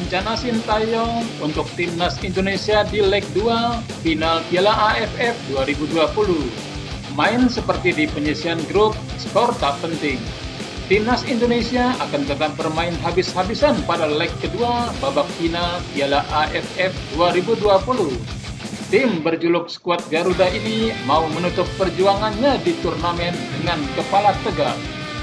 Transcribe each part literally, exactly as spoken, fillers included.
rencana Sintayong untuk timnas Indonesia di leg dua final Piala A F F dua ribu dua puluh. Main seperti di penyisian grup, skor tak penting. Timnas Indonesia akan tetap bermain habis-habisan pada leg kedua babak final Piala A F F dua ribu dua puluh. Tim berjuluk skuad Garuda ini mau menutup perjuangannya di turnamen dengan kepala tegak.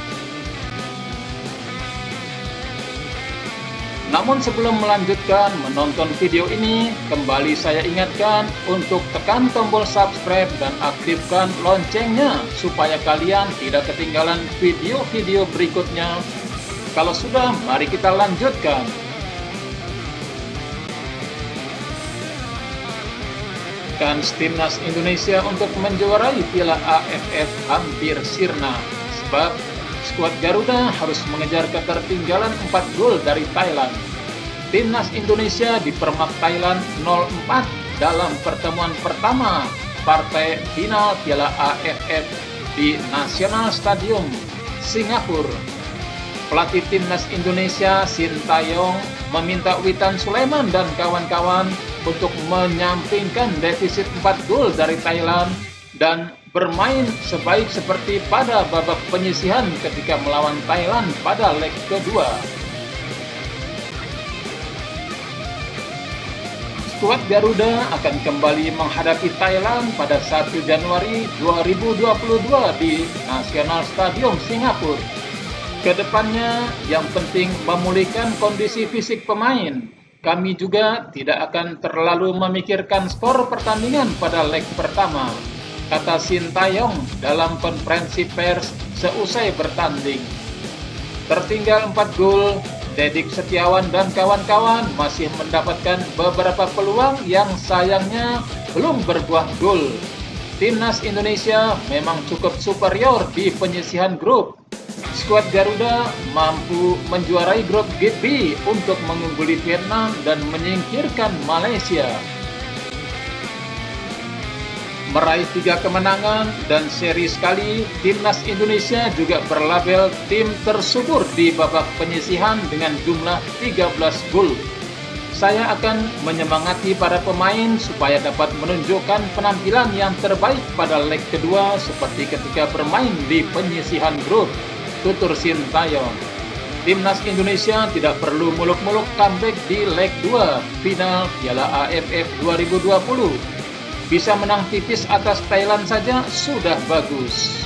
Namun sebelum melanjutkan menonton video ini, kembali saya ingatkan untuk tekan tombol subscribe dan aktifkan loncengnya supaya kalian tidak ketinggalan video-video berikutnya. Kalau sudah, mari kita lanjutkan. Kans timnas Indonesia untuk menjuarai Piala A F F hampir sirna, sebab skuad Garuda harus mengejar ketertinggalan empat gol dari Thailand. Timnas Indonesia dipermak Thailand nol empat dalam pertemuan pertama partai final Piala A F F di National Stadium, Singapura. Pelatih Timnas Indonesia Sintayong meminta Witan Sulaiman dan kawan-kawan untuk menyampingkan defisit empat gol dari Thailand dan bermain sebaik seperti pada babak penyisihan ketika melawan Thailand pada leg kedua. Skuad Garuda akan kembali menghadapi Thailand pada satu Januari dua ribu dua puluh dua di National Stadium Singapura. Kedepannya yang penting memulihkan kondisi fisik pemain. Kami juga tidak akan terlalu memikirkan skor pertandingan pada leg pertama, kata Sintayong dalam konferensi pers seusai bertanding. Tertinggal empat gol, Dedik Setiawan dan kawan-kawan masih mendapatkan beberapa peluang yang sayangnya belum berbuah gol. Timnas Indonesia memang cukup superior di penyisihan grup. Skuad Garuda mampu menjuarai grup G B untuk mengungguli Vietnam dan menyingkirkan Malaysia. Meraih tiga kemenangan dan seri sekali, Timnas Indonesia juga berlabel tim tersubur di babak penyisihan dengan jumlah tiga belas gol. Saya akan menyemangati para pemain supaya dapat menunjukkan penampilan yang terbaik pada leg kedua seperti ketika bermain di penyisihan grup, tutur Sintayong. Timnas Indonesia tidak perlu muluk-muluk comeback di leg dua final Piala A F F dua ribu dua puluh. Bisa menang tipis atas Thailand saja sudah bagus.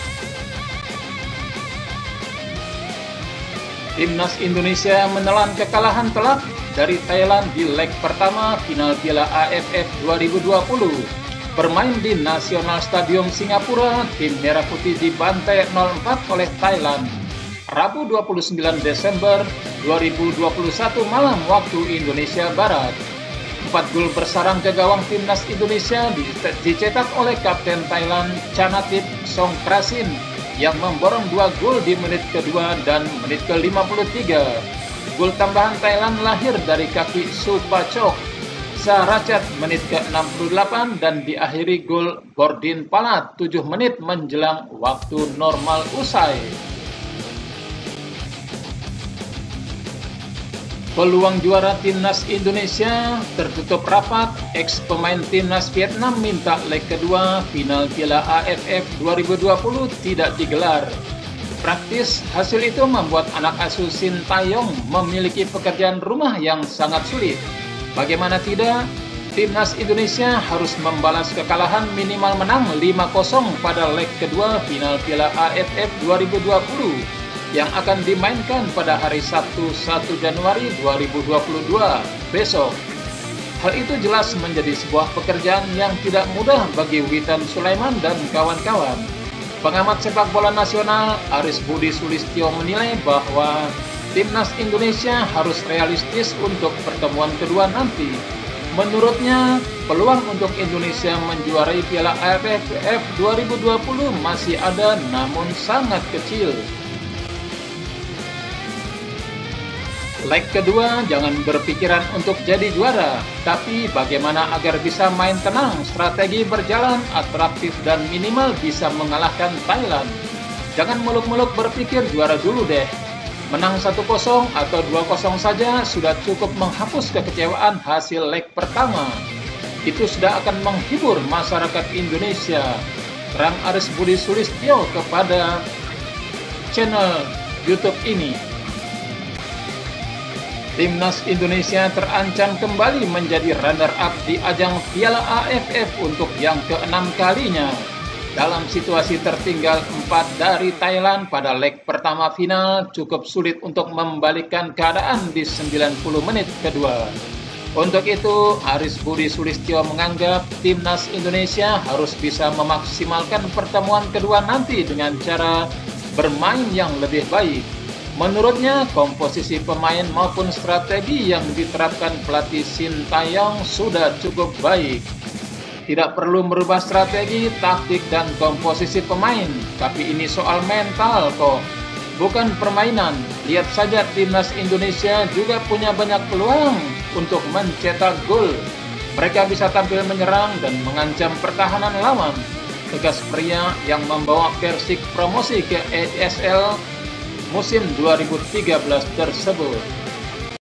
Timnas Indonesia menelan kekalahan telak dari Thailand di leg pertama final Piala A F F dua ribu dua puluh. Bermain di National Stadium Singapura, tim Merah Putih dibantai nol empat oleh Thailand. Rabu dua puluh sembilan Desember dua ribu dua puluh satu malam waktu Indonesia Barat. Empat gol bersarang ke gawang timnas Indonesia dicetak oleh Kapten Thailand Chanatip Songkrasin yang memborong dua gol di menit kedua dan menit ke lima puluh tiga. Gol tambahan Thailand lahir dari kaki Supachok Saracat menit ke enam puluh delapan dan diakhiri gol Bordin Palat tujuh menit menjelang waktu normal usai. Peluang juara timnas Indonesia tertutup rapat. Ex pemain timnas Vietnam minta leg kedua final Piala A F F dua ribu dua puluh tidak digelar. Praktis, hasil itu membuat anak asuh Sintayong memiliki pekerjaan rumah yang sangat sulit. Bagaimana tidak, timnas Indonesia harus membalas kekalahan minimal menang lima kosong pada leg kedua final Piala A F F dua ribu dua puluh yang akan dimainkan pada hari Sabtu satu Januari dua ribu dua puluh dua besok. Hal itu jelas menjadi sebuah pekerjaan yang tidak mudah bagi Witan Sulaiman dan kawan-kawan. Pengamat sepak bola nasional Aris Budi Sulistyo menilai bahwa timnas Indonesia harus realistis untuk pertemuan kedua nanti. Menurutnya, peluang untuk Indonesia menjuarai Piala A F F dua ribu dua puluh masih ada namun sangat kecil. Leg kedua jangan berpikiran untuk jadi juara, tapi bagaimana agar bisa main tenang, strategi berjalan, atraktif dan minimal bisa mengalahkan Thailand. Jangan muluk-muluk berpikir juara dulu deh. Menang satu kosong atau dua kosong saja sudah cukup menghapus kekecewaan hasil leg pertama. Itu sudah akan menghibur masyarakat Indonesia. Terang Aris Budi Sulistyo kepada channel YouTube ini. Timnas Indonesia terancam kembali menjadi runner-up di ajang Piala A F F untuk yang keenam kalinya. Dalam situasi tertinggal empat dari Thailand pada leg pertama final, cukup sulit untuk membalikkan keadaan di sembilan puluh menit kedua. Untuk itu, Aris Budi Sulistyo menganggap Timnas Indonesia harus bisa memaksimalkan pertemuan kedua nanti dengan cara bermain yang lebih baik. Menurutnya, komposisi pemain maupun strategi yang diterapkan pelatih Sintayong sudah cukup baik. Tidak perlu merubah strategi, taktik, dan komposisi pemain, tapi ini soal mental kok, bukan permainan. Lihat saja Timnas Indonesia juga punya banyak peluang untuk mencetak gol. Mereka bisa tampil menyerang dan mengancam pertahanan lawan. Tegas pria yang membawa Persik promosi ke E S L musim dua ribu tiga belas tersebut.